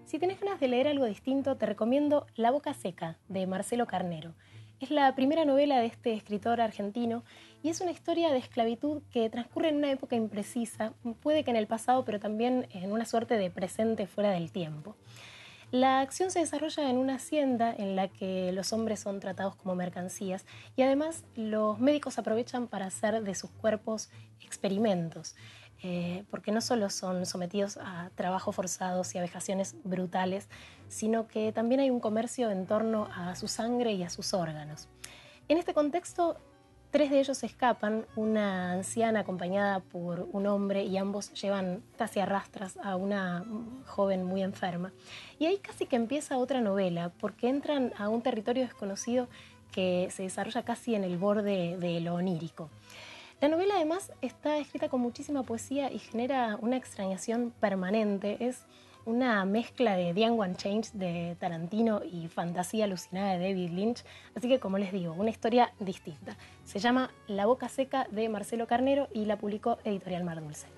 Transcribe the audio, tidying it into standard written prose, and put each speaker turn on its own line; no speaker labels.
Si tenés ganas de leer algo distinto, te recomiendo La boca seca, de Marcelo Carnero. Es la primera novela de este escritor argentino y es una historia de esclavitud que transcurre en una época imprecisa, puede que en el pasado, pero también en una suerte de presente fuera del tiempo. La acción se desarrolla en una hacienda en la que los hombres son tratados como mercancías y además los médicos aprovechan para hacer de sus cuerpos experimentos, porque no solo son sometidos a trabajos forzados y a vejaciones brutales, sino que también hay un comercio en torno a su sangre y a sus órganos. En este contexto, tres de ellos escapan, una anciana acompañada por un hombre y ambos llevan casi a rastras a una joven muy enferma. Y ahí casi que empieza otra novela, porque entran a un territorio desconocido que se desarrolla casi en el borde de lo onírico. La novela además está escrita con muchísima poesía y genera una extrañación permanente. Es una mezcla de Django Unchained de Tarantino y fantasía alucinada de David Lynch. Así que, como les digo, una historia distinta. Se llama La boca seca de Marcelo Carnero y la publicó Editorial Mar Dulce.